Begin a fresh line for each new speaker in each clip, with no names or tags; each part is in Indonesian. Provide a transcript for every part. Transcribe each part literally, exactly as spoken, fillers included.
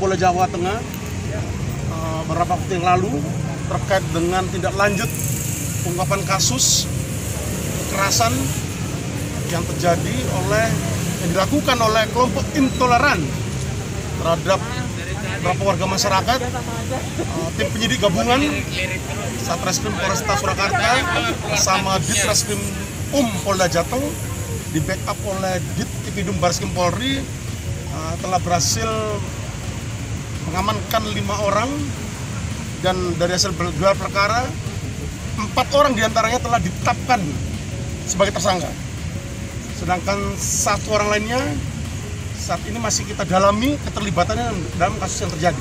Kapolda Jawa Tengah uh, beberapa waktu yang lalu terkait dengan tindak lanjut pengungkapan kasus kekerasan yang terjadi oleh yang dilakukan oleh kelompok intoleran terhadap beberapa warga masyarakat. Uh, tim penyidik gabungan Satreskrim Polresta Surakarta bersama Ditreskrim Um Polda Jateng di backup oleh Dit Tipidum Bareskrim Polri uh, telah berhasil mengamankan lima orang, dan dari hasil gelar perkara empat orang diantaranya telah ditetapkan sebagai tersangka, sedangkan satu orang lainnya saat ini masih kita dalami keterlibatannya dalam kasus yang terjadi.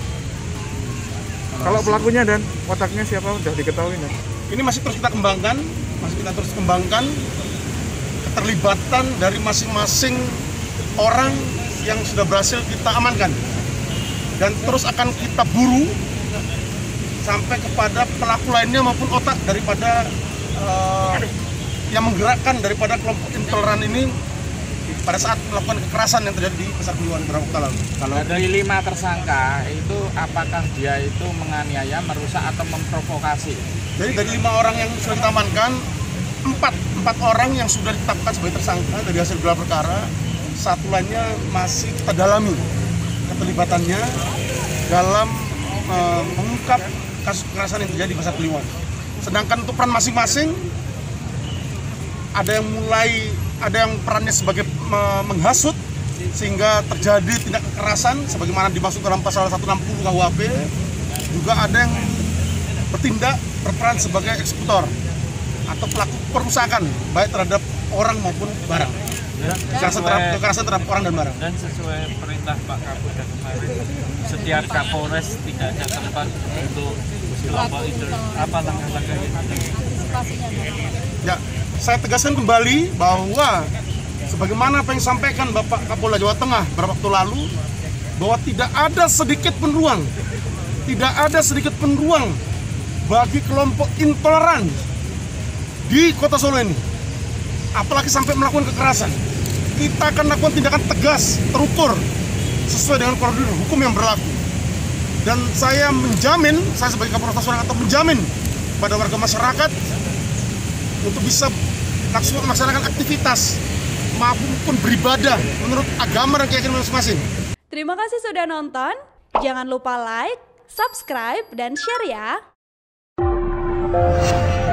Kalau pelakunya dan otaknya siapa sudah diketahui? Dan?
Ini masih terus kita kembangkan, masih kita terus kembangkan keterlibatan dari masing-masing orang yang sudah berhasil kita amankan, dan terus akan kita buru sampai kepada pelaku lainnya maupun otak daripada uh, yang menggerakkan daripada kelompok intoleran ini pada saat melakukan kekerasan yang terjadi di Pasar Kliwon beberapa waktu lalu.
Kalau dari lima tersangka itu, apakah dia itu menganiaya, merusak atau memprovokasi?
Jadi dari lima orang yang sudah kita amankan, empat empat orang yang sudah ditetapkan sebagai tersangka dari hasil gelar perkara, satu lainnya masih kita dalami keterlibatannya dalam uh, mengungkap kasus kekerasan yang terjadi di Pasar Kliwon. Sedangkan untuk peran masing-masing, ada yang mulai ada yang perannya sebagai menghasut sehingga terjadi tindak kekerasan sebagaimana dimaksud dalam pasal seratus enam puluh K U H P. Juga ada yang bertindak berperan sebagai eksekutor atau pelaku perusakan baik terhadap orang maupun barang. Kekerasan terhadap, kekerasan terhadap orang dan barang.
Dan sesuai perintah Pak Kapolda kemarin, setiap Kapolres tidak hanya tempat untuk kelompok itu, apa langkah-langkah yang
Ya, saya tegaskan kembali bahwa sebagaimana apa yang disampaikan Bapak Kapolda Jawa Tengah beberapa waktu lalu, bahwa tidak ada sedikit pun ruang, tidak ada sedikit pun ruang bagi kelompok intoleran di Kota Solo ini, apalagi sampai melakukan kekerasan. Kita akan lakukan tindakan tegas, terukur, sesuai dengan prosedur hukum yang berlaku. Dan saya menjamin, saya sebagai Kapolres Surakarta menjamin pada warga masyarakat untuk bisa langsung melaksanakan aktivitas maupun beribadah menurut agama dan keyakinan masing-masing.
Terima kasih sudah nonton. Jangan lupa like, subscribe, dan share ya.